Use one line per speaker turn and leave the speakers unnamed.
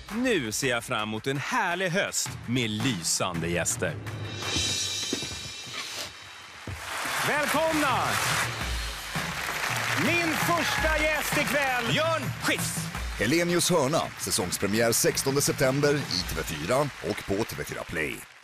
Nu ser jag fram emot en härlig höst med lysande gäster. Välkomna! Min första gäst ikväll, Björn Skifs.
Helenius hörna, säsongspremiär 16 september i TV4 och på TV4 Play.